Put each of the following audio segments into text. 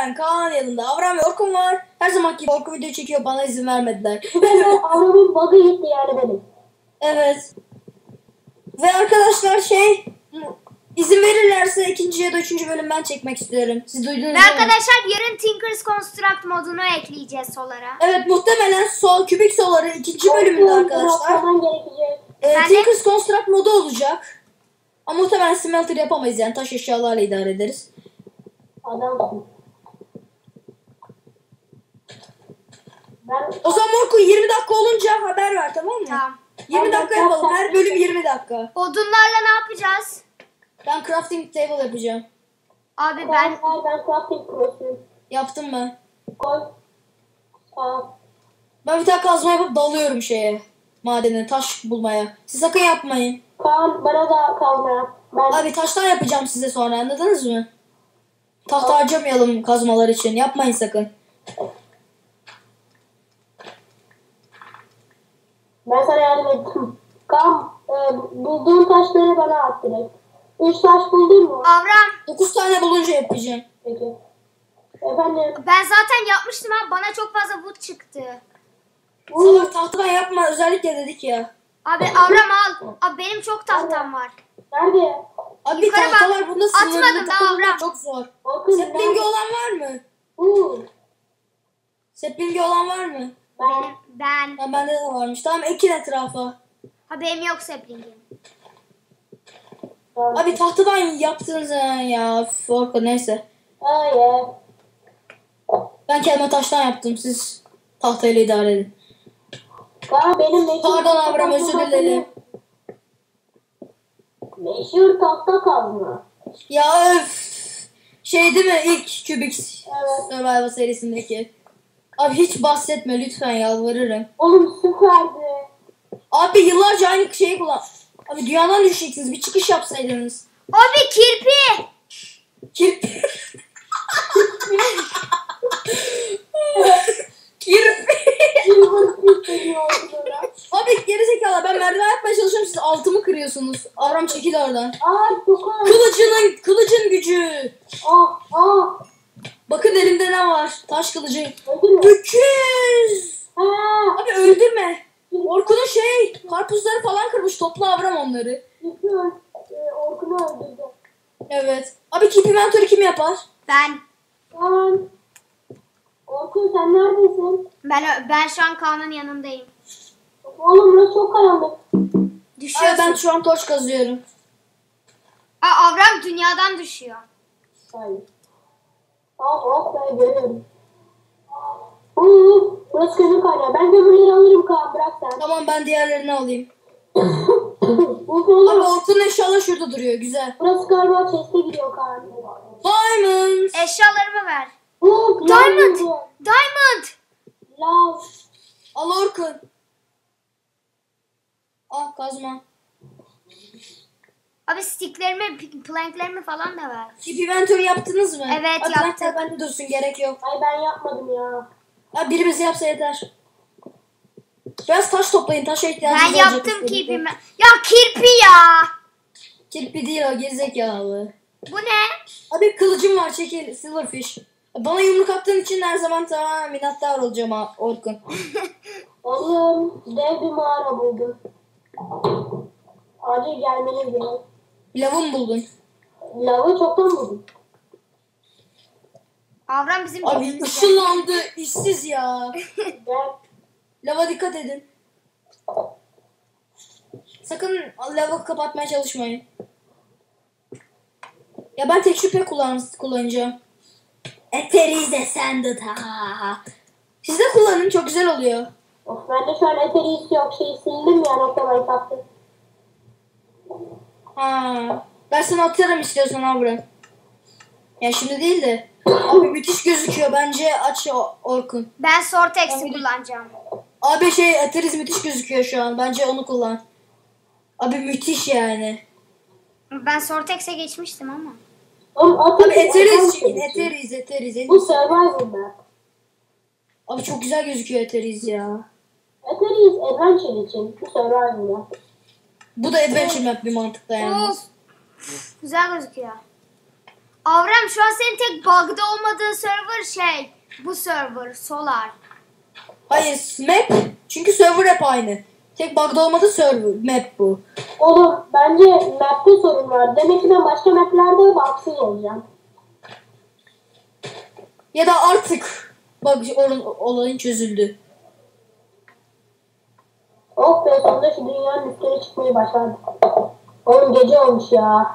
ben, Kaan yanında. Avram ve Orkun var. Her zamanki gibi Orkun video çekiyor, bana izin vermediler. Avram'ın bug'ı gitti yani benim. Evet. Ve arkadaşlar izin verirlerse ikinci ya da üçüncü bölüm ben çekmek istiyorum. Siz duydunuz Ve değil mi? arkadaşlar yarın Tinker's Construct modunu ekleyeceğiz Solar'a. Evet, muhtemelen kübik soları ikinci bölümünde arkadaşlar. Tinker's Construct modu olacak. Ama muhtemelen smelter yapamayız yani, taş eşyalarla idare ederiz. Adamsın. O zaman Orkun 20 dakika olunca haber ver, tamam mı? Tamam. 20 dakika yapalım. Her bölüm 20 dakika. Odunlarla ne yapacağız? Ben crafting table yapacağım. Abi ben crafting prosuyum. Yaptım ben. Koy. Aa. Ben bir tane kazma yapıp dalıyorum madene, taş bulmaya. Siz sakın yapmayın. Kaan bana da kazma. Abi taştan yapacağım size sonra, anladınız mı? Tahta harcamayalım kazmalar için. Yapmayın sakın. Ben sana yardım ettim. Kaan bulduğun taşları bana at direkt. 3 taş buldun mu? Avram 9 tane bulunca yapacağım. Peki. Efendim. ben zaten yapmıştım abi, bana çok fazla wood çıktı. Salak, tahtadan yapma özellikle dedik ya. Abi Avram al. Abi benim çok tahtam var. Nerede? Abi Yukarı bak. tahtalar bunda sınırlı. Atmadım daha Tahtalar Avram. çok zor. Orkun Sapling'i olan var mı? Sapling'i olan var mı? Ben. Ha, bende de varmış. Tamam, ekin etrafa. Ha benim yok sapling'im. Abi tahtadan yaptınız ya. Orkun neyse. Hayır. Ben kendime taştan yaptım. Siz tahtayla idare edin. Kaan benim meşhur... Pardon Avram, özür dilerim. Meşhur tahta kazma. Ya öf. Değil mi ilk Kübik Evet. Survival serisindeki. Abi hiç bahsetme lütfen, yalvarırım. Oğlum süperdi. Abi yıllarca aynı şeyi kullan. Abi dünyadan düşeceksiniz. Bir çıkış yapsaydınız. Abi kirpi. Kirpi. Kirpi. Abi gerizekalı, ben merdiven yapmaya çalışıyorum, siz altımı kırıyorsunuz. Avram çekil oradan. Çok Kılıcın gücü. Bakın elimde ne var? Taş kılıcı. 300. Abi öldürme. Orkun'un karpuzları falan kırmış. Topla Avram onları. Orkun'u öldürdü. Evet. Abi keep inventory kim yapar? Ben. Orkun sen neredesin? Ben şu an Kaan'ın yanındayım. Oğlum burası çok karanlık. Düşüyorsun. Ben şu an torç kazıyorum. Avram dünyadan düşüyor. Hayır. Ben görüyorum. Burası kömür kaynağı. Ben kömürleri alırım Kaan, bırak sen. Tamam, ben diğerlerini alayım. Orkun Abi Orkun'un eşyaları şurada duruyor. Güzel. burası galiba chest'e gidiyor Kaan. Diamonds. Eşyalarımı ver. Diamond. Diamond. Lav. Al Orkun. Al kazma. Abi sticklerimi, planklerimi falan da ver. Keep inventory yaptınız mı? Evet, Abi, yaptık. plankler bende dursun, gerek yok. Ay ben yapmadım ya. Ya birimiz yapsa yeter. Biraz taş toplayın. Taşa ihtiyacınız Ben olacak yaptım üstelik. kirpimi. Ya kirpi ya. Kirpi değil o, gerizekalı. Bu ne? Abi kılıcım var, çekil. Silverfish. Bana yumruk attığın için her zaman tamam minnettar olacağım Orkun. Oğlum dev bir mağara buldum. Acil gelmeniz gerek. Lavı buldun? Lavı çoktan buldum. Avram bizim Abi dibimizde. ışınlandı. İşsiz ya. Gel. Lava dikkat edin. Sakın lavı kapatmaya çalışmayın. Ya ben tek şüphe kullanacağım. Eterize Sanded ha. Siz de kullanın, çok güzel oluyor. Of bende şu an eterisi yok. Sildim ya noktalayı taktım. Ha. Ben sana atarım istiyorsan abi. Ya şimdi değil de. Abi müthiş gözüküyor, bence aç Orkun. Ben Sortex'i Abi- kullanacağım. Abi Eteriz müthiş gözüküyor şu an. Bence onu kullan. Abi müthiş yani. Ben Sortex'e geçmiştim ama. Oğlum Abi Eteriz çekin. Eteriz. Bu survival'da. Abi çok güzel gözüküyor Eteriz ya. Eteriz adventure için. Bu survival'da. Bu da adventure map bir mantıkta yani. Of. Güzel gözüküyor. Avram şu an senin tek bug'da olmadığın server bu server Solar. Hayır map. Çünkü server hep aynı. Tek bug'da olmadı server. Map bu. Oğlum bence map'te sorun var. Demek ki ben başka map'lerde baksız olacağım. Ya da artık bak olayın çözüldü. Oh be, sonunda şu dünyanın üstüne çıkmayı başardık. Oğlum gece olmuş ya.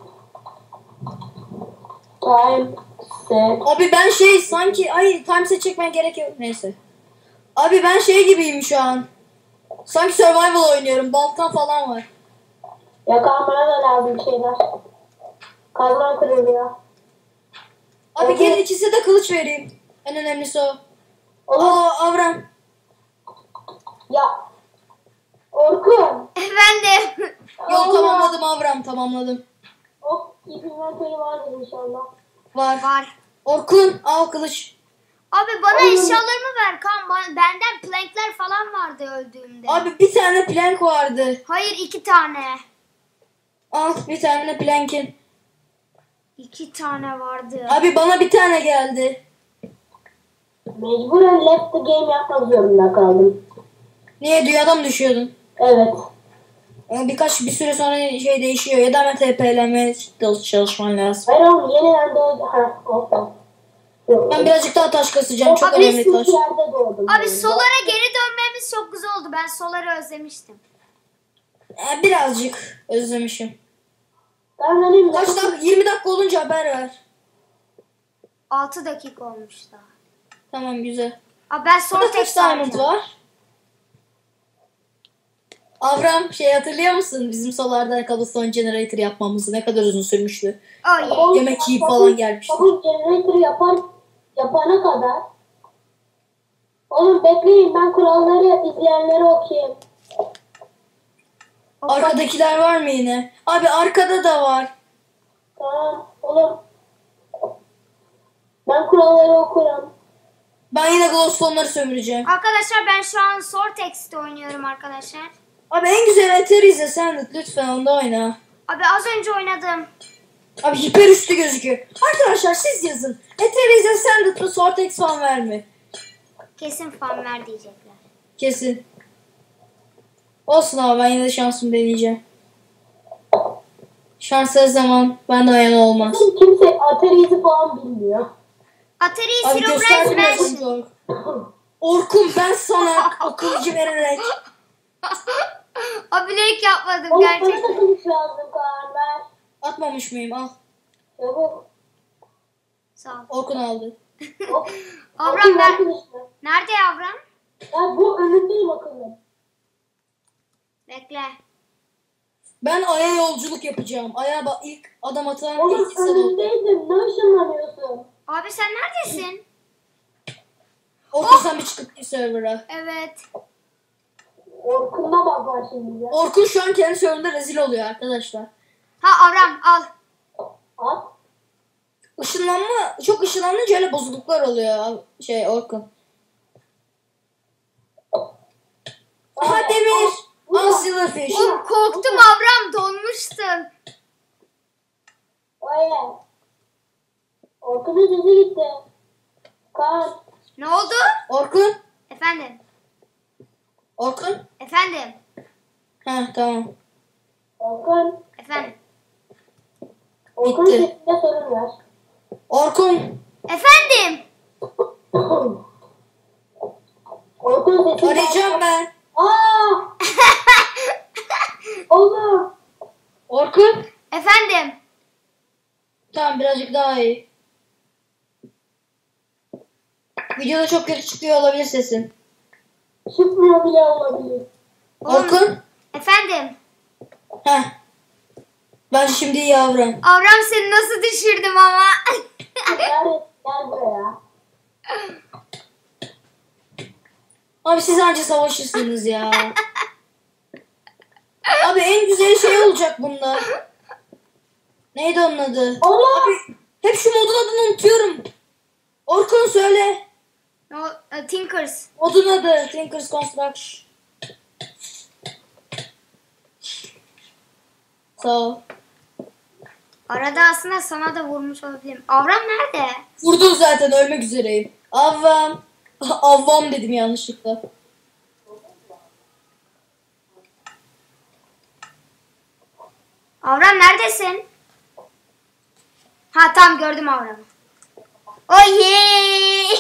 Time set. Abi ben sanki time set çekmen gerek yok. Neyse. Abi ben gibiyim şu an. Sanki survival oynuyorum. Balkan falan var. Yakan bana da lazım şeyler. Kazman kırılıyor. Abi Evet. gelin ikisi de kılıç vereyim. En önemlisi o. Oğlum Avram. ya. Orkun. Efendim. Yol Allah. tamamladım Avram, tamamladım. Oh, ip inventörü vardır inşallah. Var. Orkun al kılıç. Abi bana Oğlum. eşyalarımı ver kan. Benden plankler falan vardı öldüğümde. Abi bir tane plank vardı. Hayır 2 tane. Al bir tane plank'in. 2 tane vardı. Abi bana bir tane geldi. Mecburen left the game yapmak zorunda kaldım. Niye dünyada mı düşüyordun? Evet. Ama bir süre sonra değişiyor ya da hemen TP'leme çalışman lazım. Hayır oğlum, yeniden doğdu. Ha, olsun. Ben birazcık daha taş kasacağım. Çok Abi, önemli taş. Yerde doğdum. Abi yani. Solar'a geri dönmemiz çok güzel oldu. Ben Solar'ı özlemiştim. Birazcık özlemişim. Ben benim Kaç dakika? 20 dakika olunca haber ver. 6 dakika olmuş daha. Tamam güzel. Abi ben Burada kaç Sortex diamond alacağım. var? Avram hatırlıyor musun? Bizim solardan cobblestone generator yapmamızı ne kadar uzun sürmüştü. Oh yeah. Oğlum, Yemek yiyip falan gelmişti. Kabul generator yapana kadar. Oğlum bekleyin, ben kuralları izleyenlere okuyayım. Arkadakiler var mı yine? Abi arkada da var. Tamam oğlum. Ben kuralları okurum. Ben yine glowstone'ları sömüreceğim. Arkadaşlar ben şu an Sortex'te oynuyorum arkadaşlar. Abi en güzel Ethereal'e sen lütfen onda oyna. Abi az önce oynadım. Abi hiper üstü gözüküyor. Arkadaşlar siz yazın. Ethereal'e sen mı Sortex falan verme. Kesin fan ver diyecekler. Kesin. Olsun abi ben yine de şansımı deneyeceğim. Şans her zaman bende ayağına olmaz. Kimse Atari'yi falan bilmiyor. Atari Abi Herobrine gösterdim ya Mansion. sana. Orkun ben sana akıllıcı vererek. Abi lake yapmadım Oğlum bana da gerçekten. kılıç lazım, Kaan ver. Atmamış mıyım? Al. Çabuk. Sağ ol. Orkun aldı. Hop. Avram ver. Kılıçla. Nerede Avram? Ya bu önündeyim akıllım. Bekle. Ben Ay'a yolculuk yapacağım. Ay'a ilk adam atan Oğlum ilk insan oldu. önündeydim. Ne ışınlanıyorsun? Abi sen neredesin? Orkun sen bir çıkıp bir server'a. Evet. Orkun'da bak var şimdi ya. Orkun şu an kendi server'ında rezil oluyor arkadaşlar. Ha Avram al. At. Çok ışınlanınca öyle bozukluklar oluyor Orkun. Aha demir. Al silverfish. Oğlum korktum Avram donmuştun. Oye. Orkun'un sesi gitti. Kaan. Ne oldu? Orkun. Efendim. Orkun. Efendim. Ha tamam. Orkun. Efendim. Orkun'un Bitti. sesinde sorun var. Orkun. Efendim. Orkun'un sesinde... Arayacağım ben. Aaa! Oğlum. Orkun. Efendim. Tamam birazcık daha iyi. Videoda çok kötü çıkıyor olabilir sesin. Çıkmıyor bile olabilir. Oğlum. Orkun. Efendim. Heh. Ben şimdi yavrum. Avram seni nasıl düşürdüm ama. Gel buraya. Abi siz anca savaşırsınız ya. Abi en güzel olacak bunda. Neydi onun adı? Allah! Abi hep şu modun adını unutuyorum. Orkun söyle. No, Tinkers. Modun adı Thinkers Construction. Sağ ol. Arada aslında sana da vurmuş olabilirim. Avram nerede? Vurdun zaten, ölmek üzereyim. Avvam. Avvam dedim yanlışlıkla. Avram neredesin? Ha tamam gördüm Avram'ı. Oh yeah!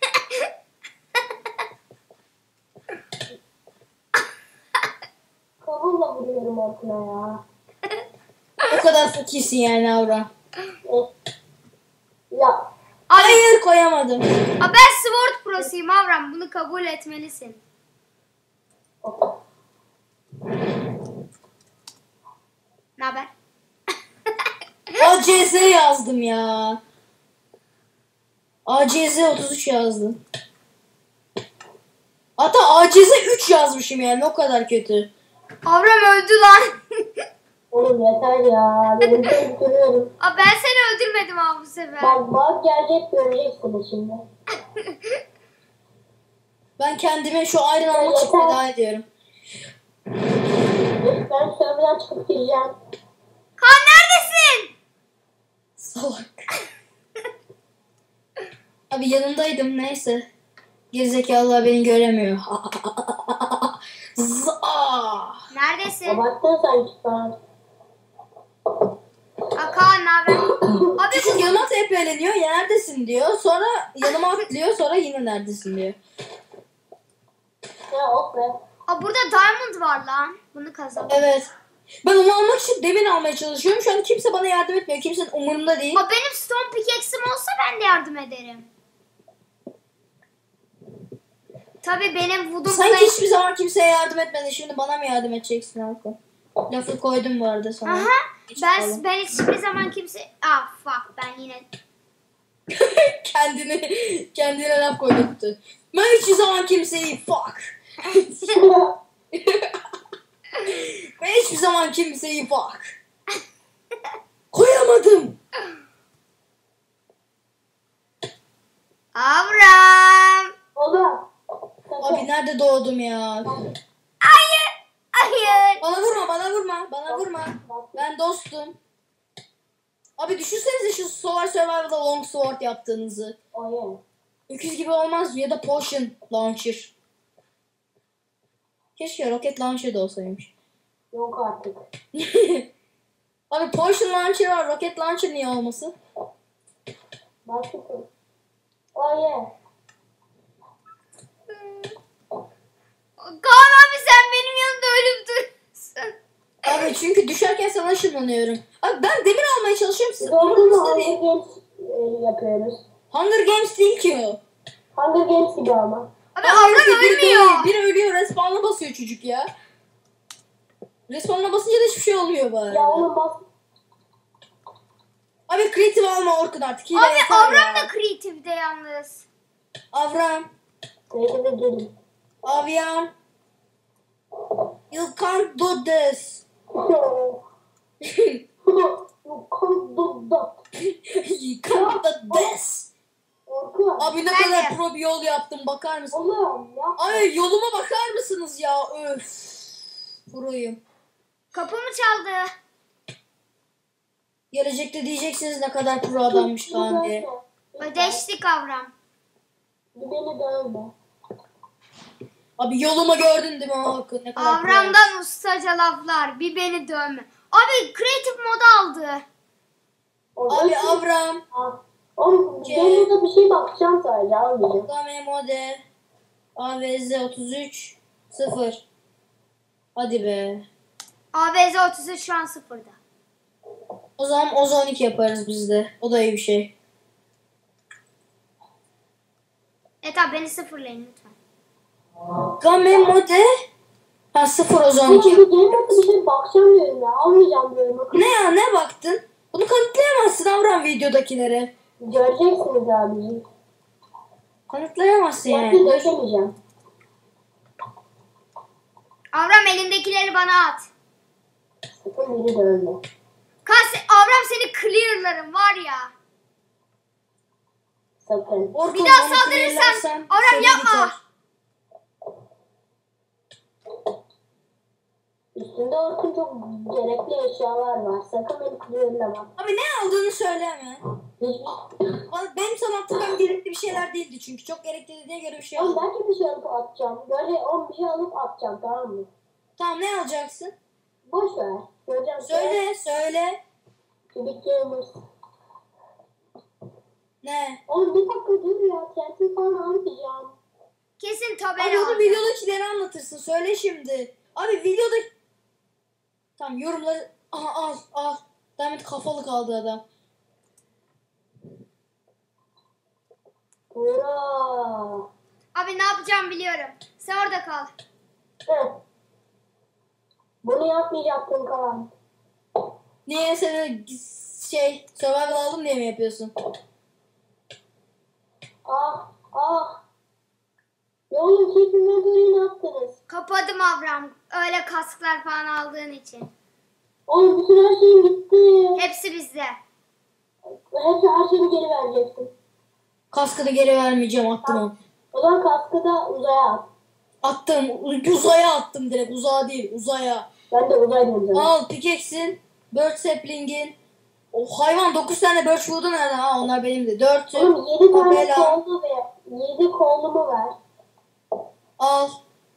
Kabulla vuruyorum Orkun'a ya. O kadar fakirsin yani Avram. Ya. Abi, Hayır, koyamadım. ben Sword Pro'suyum Avram. Bunu kabul etmelisin. Ne haber? ACZ yazdım ya. ACZ 33 yazdım. Hatta ACZ 3 yazmışım yani, o kadar kötü. Avram öldü lan. Oğlum yeter ya. Benim seni görüyorum. Ben seni öldürmedim abi bu sefer. Bak gelecek göreceksiniz şimdi. Ben kendime şu Iron almak için feda ediyorum. Ben serverden çıkıp gireceğim. Kaan neredesin? Salak. Abi yanındaydım, neyse. Gerizekalılar beni göremiyor. Neredesin? Abarttın sanki ben. Kaan ne haber? Abi Çocuk yanıma tepeleniyor, ya neredesin diyor. Sonra yanıma atlıyor, sonra yine neredesin diyor. Ya ok be. burada diamond var lan. Bunu kazan. Evet. Ben onu almak için demir almaya çalışıyorum. Şu an kimse bana yardım etmiyor. Kimsenin umurunda değil. Benim stone pickaxe'im olsa ben de yardım ederim. Tabii benim wooden Sanki plank... hiçbir zaman kimseye yardım etmedin. Şimdi bana mı yardım edeceksin Halkın? Lafı koydum bu arada sana. Aha. Ben hiçbir zaman kimse... Fuck ben yine... kendine laf koydurttu. Ben hiçbir zaman kimseyi fuck. Ben hiçbir zaman kimseyi fuck. Koyamadım. Avram! Oğlum. Abi nerede doğdum ya? Hayır! Hayır! Bana vurma. Ben dostum. Abi düşünsenize şu Survival'da long sword yaptığınızı. Oyun. Öküz gibi olmaz mı? Ya da potion launcher. Keşke rocket launcher da olsaymış. Yok artık. Abi potion launcher var, rocket launcher niye olmasın? Başlıkım. Oyun. Kaan abi sen benim yanımda ölüp duruyorsun. Abi çünkü düşerken sana ışınlanıyorum. Abi ben demir almaya çalışıyorum, siz Doğru mu? umurunuzda Hunger değil. Games yapıyoruz. Hunger Games değil ki o. Hunger Games gibi ama. Abi Avram ölmüyor. Biri ölüyor, respawn'a basıyor çocuk ya. Respawn'a basınca da hiçbir şey olmuyor bari. Ya oğlum bak. Abi creative alma Orkun artık. Hile Abi yeter Avram ya. da creative'de yalnız. Avram. Neyse gelin. Avyam. You can't do this. You can't do that. You can't do this. Orkun. Abi ne Ben kadar de. pro bir yol yaptım, bakar mısın? Oğlum ya. Ay yoluma bakar mısınız ya? Öf. Proyum. Kapımı çaldı. Gelecekte diyeceksiniz ne kadar pro adammış Kaan diye. Ödeştik Avram. Bir beni dövme. Abi yolumu gördün değil mi Orkun? Ne kadar pro. Avram'dan ustaca laflar. Bir beni dövme. Abi creative moda aldı. Abi Avram. Oğlum ben burada bir şey bakacağım sadece almayacağım. Game mode. AVZ 33 0. Hadi be. AVZ 33 şu an sıfırda. O zaman Oz 12 yaparız biz de. O da iyi bir şey. Abi beni sıfırlayın lütfen. Game mode. Ha 0 Oz Oğlum 12. bir gelmedi bir şey bakacağım diyorum ya. Almayacağım diyorum. Ne ya, ne baktın? Bunu kanıtlayamazsın Avram videodakilere. Göreceksiniz abicim. Kanıtlayamazsın Ben yani. de döşemeyeceğim. Avram elindekileri bana at. Sakın biri dövme. Avram seni clearlarım var ya. Sakın. Orkun, Bir daha 12 saldırırsan yerlersen Avram seni yapma. biter. Üstüme Üstünde Orkun çok gerekli eşyalar var. Sakın beni kırıyorlar bak. Abi ne aldığını söyleme. Hiçbir... Benim sana attığım gerekli bir şeyler değildi çünkü. Çok gerekli dediğine göre bir şey Oğlum aldım. belki bir şey alıp atacağım. Böyle bir şey alıp atacağım, tamam mı? Tamam, ne alacaksın? Boş ver. Göreceğim. Söyle. Kübik Gamers. Ne? Oğlum bir dakika dur ya. TNT falan almayacağım. Kesin Abi tabela onu alacağım. videodakileri anlatırsın. Söyle şimdi. Abi videoda... Tamam, yorumları... Aha, al. Demet kafalı kaldı adam. Bura. Abi ne yapacağım biliyorum. Sen orada kal. Heh. Bunu yapmayacaktın Kaan. Niye seni survival aldım diye mi yapıyorsun? Ah. Ya oğlum keyfimden böyle ne yaptınız? Kapadım Avram. Öyle kasklar falan aldığın için. Oğlum bütün her şeyim gitti. Hepsi bizde. Hepsi her şeyimi geri vereceksin. Kaskını geri vermeyeceğim, attım onu. O zaman kaskı da uzaya at. Attım. Uzaya attım direkt. Uzağa değil. Uzaya. Ben de uzay döneceğim. Al pickaxe'in. Bird sapling'in. O hayvan 9 tane bird food'u nerede? Ha, onlar benim de. 4'ü. Oğlum 7 tane Tabela. kollu ve 7 kollumu ver. Al.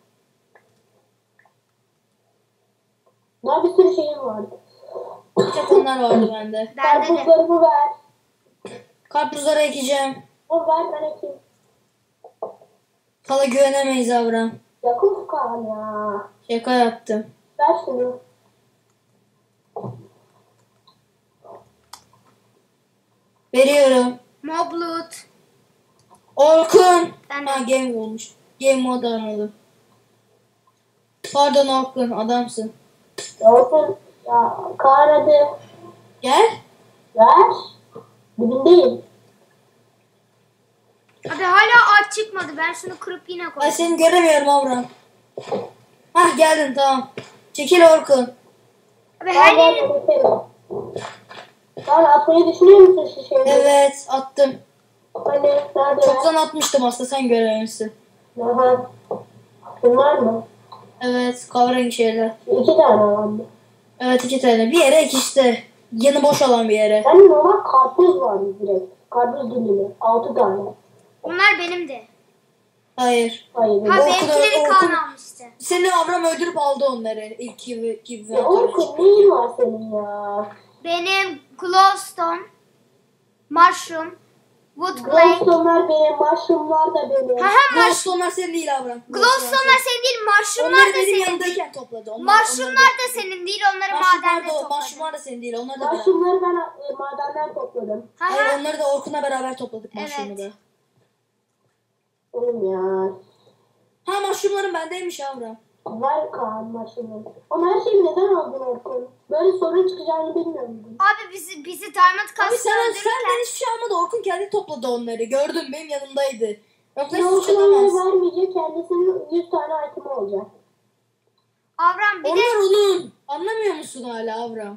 Daha bir sürü şeyim vardı. Tek onlar vardı bende. Bende de. Karpuzlarımı ver. Karpuzları ekeceğim. O ver ben ekeyim. Sana güvenemeyiz Avram. Yakın Kaan ya. Şaka yaptım. Ver şunu. Veriyorum. Mob loot. Orkun. Ben de. Ha, game olmuş. Game mode anladım. Pardon Orkun, adamsın. Ya olsun. Ya Kaan hadi. Gel. Ver. Dibindeyim. Abi hala ağaç çıkmadı. Ben şunu kırıp yine Ay, koyayım. seni göremiyorum Avram. Hah, geldin, tamam. Çekil Orkun. Abi her Ben yeri... geçerim. Kaan atmayı düşünüyor musun şu şeyi? Evet, attım. Hani nerede? Çoktan atmıştım aslında, sen görememişsin. Aha. Bunlar mı? Evet, kahverengi şeyler. 2 tane vardı. Evet, 2 tane. Bir yere ek işte. Yanı boş olan bir yere. Yani normal karpuz vardı direkt. Karpuz dilimi. 6 tane. Bunlar benim de. Hayır. Hayır. Ha Orkun- benimkileri Orkun- Kaan almıştı. Seni Avram öldürüp aldı onları. İlk gibi. Ya Orkun neyin var senin ya? Benim glowstone, mushroom, wood plank. Glowstone'lar benim, mushroom'lar da benim. Glowstone'lar senin değil Avram. Glowstone'lar senin değil, mushroom'lar Onları da benim senin değil. yanındayken topladı. Mushroom'lar da senin değil, onları madende topladım. Mushroomlar da senin değil. Onlar da beraber. Mushroom'ları ben madenden topladım. Hayır, onları da Orkun'la beraber topladık, Evet. mushroom'u da. Oğlum ya. Ha, mushroom'ların bendeymiş Avram. Ver Kaan mushroom'ları. Ama her şeyi neden aldın Orkun? Böyle sorun çıkacağını bilmiyor muydun? Abi bizi diamond Abi kaslı senden öldürürken hiçbir şey almadı. Orkun kendi topladı onları. Gördüm, benim yanımdaydı. Yoksa Ya hiç Orkun atamaz. onları vermeyecek, kendisinin 100 tane item'i olacak. Avram bir de Onlar onun. Anlamıyor musun hala Avram?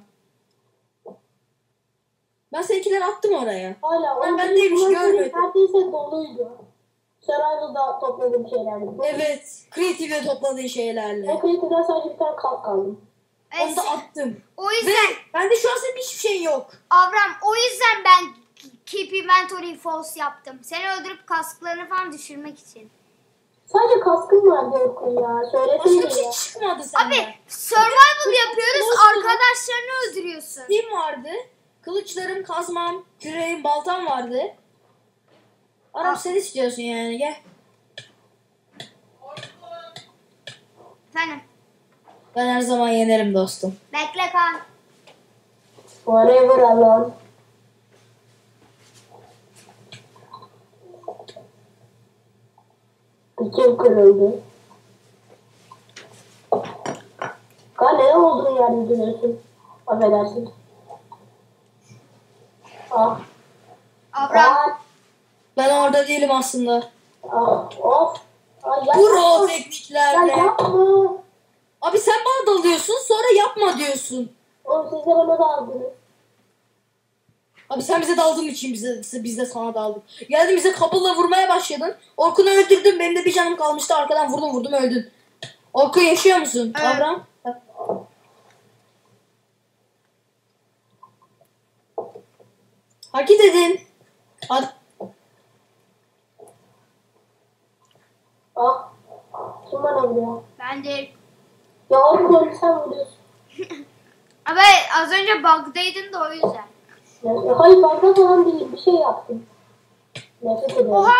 Ben seninkileri attım oraya. Hala Ben onların bendeymiş, kulakları görmedim. neredeyse doluydu. Survival'da topladığım şeylerdi. Evet. Creative'e topladığın şeylerle. Ben Creative'den sadece bir tane kalp kaldım. Onu da attım. o Ve yüzden bende şu an senin hiçbir şey yok. Avram o yüzden ben keep inventory false yaptım. Seni öldürüp kasklarını falan düşürmek için. Sadece kaskım vardı Orkun ya. Başka Söylesene bir şey ya. çıkmadı senden. Abi survival yapıyoruz, Olsun. arkadaşlarını öldürüyorsun. Steam vardı. Kılıçlarım, kazmam, küreğim, baltam vardı. Aram, sen istiyorsun yani, gel. Efendim Ben her zaman yenerim dostum. bekle Kaan. Forever alone. Piçim kırıldı. Kaan neden olduğunu yerde duruyorsun? Affedersin. Ah. Avram Ah. Ben orada değilim aslında. Ah. Of. Ah, yapma. Pro Ya tekniklerle. yapma. Abi sen bana dalıyorsun, sonra yapma diyorsun. Oğlum siz de bana da aldınız. Abi sen bize daldığın için biz de sana daldık. Geldin bize kapıla vurmaya başladın. Orkun'u öldürdün, benim de bir canım kalmıştı, arkadan vurdum öldün. Orkun, yaşıyor musun? Evet. Avram? Hareket edin. Hadi. Ah. Kim bana vuruyor? Ben de. Ya oğlum sen vuruyorsun. Ama az önce bug'daydın da o yüzden. Ya, hayır fazla falan değil. Bir şey yaptım. Nefret ediyorum. Oha.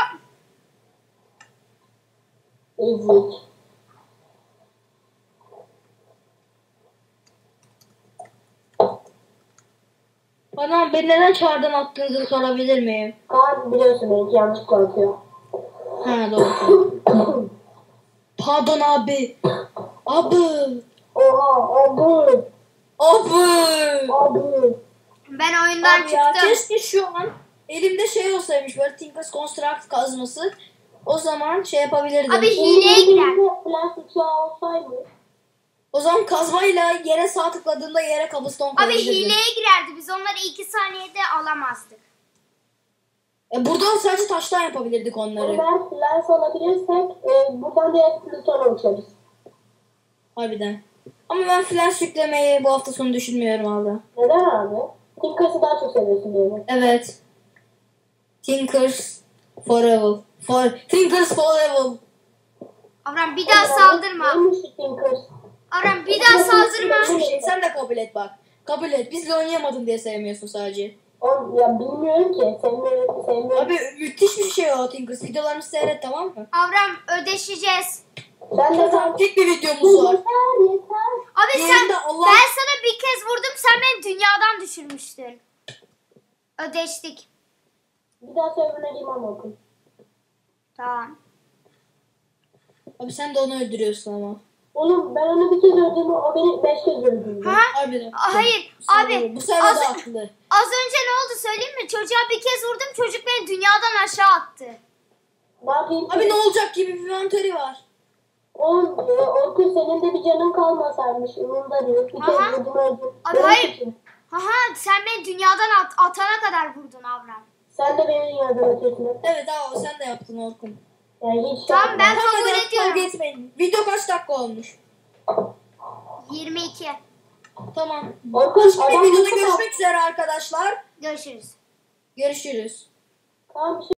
Ezik. Bana beni neden çağrıdan attığınızı sorabilir miyim? Kaan biliyorsun benimki yanlışlıkla atıyor. Ha doğru. Pardon abi. Abi. Oha abi. Abi. Ben oyundan Abi ya çıktım. keşke şu an elimde şey olsaymış böyle Tinker's Construct kazması. O zaman şey yapabilirdim. Abi hileye girer. Flash uçağı olsaydı. O zaman kazmayla yere sağ tıkladığında yere cobblestone Abi koyabilirdim. hileye girerdi. Biz onları 2 saniyede alamazdık. Burada sadece taştan yapabilirdik onları. Eğer flash alabilirsek buradan direkt Plüton'a uçarız. Harbiden. Ama ben flash yüklemeyi bu hafta sonu düşünmüyorum abi. Neden abi? Tinkers'ı daha çok seviyorsun diye mi? Evet. Tinkers forever. Tinkers forever. Avram bir daha saldırma. Neymiş şu Tinkers? Avram bir daha saldırma. Hiçbir şey sen de kabul et bak. Kabul et. Bizle oynayamadın diye sevmiyorsun sadece. Oğlum ya bilmiyorum ki. Sevmiyorum. Abi müthiş bir şey o Tinkers. Videolarını seyret tamam mı? Avram ödeşeceğiz. Sen de sen. Tek bir videomuz var. Yeter. Abi Diğerinde sen Allah- ben sana bir kez vurdum sen beni dünyadan düşürmüştün. Ödeştik. Bir daha serverına girmem okul. Tamam. Abi sen de onu öldürüyorsun ama. Oğlum ben onu bir kez öldürdüm. O beni 5 kez öldürdü. Ha? Harbiden. Hayır Bu sefer- abi Bu sefer az, de haklı. az önce ne oldu söyleyeyim mi? Çocuğa bir kez vurdum çocuk beni dünyadan aşağı attı. Ne yapayım? Abi ne olacak gibi bir inventörü var. Oğlum Orkun senin de bir canın kalmasaymış. Umurumda değil. Bir kez Aha. vurdum öldüm. Abi Benim hayır. suçum. Haha sen beni dünyadan atana kadar vurdun Avram. Sen de benim yardım ötesine. Evet abi sen de yaptın Orkun. Yani hiç Tamam, yapma. ben- Tamam, kabul hadi ediyorum. kavga etmeyin. Video kaç dakika olmuş? 22. Tamam. Orkun Başka bir adam videoda nasıl- görüşmek üzere arkadaşlar. Görüşürüz. Görüşürüz. Tamam bir şey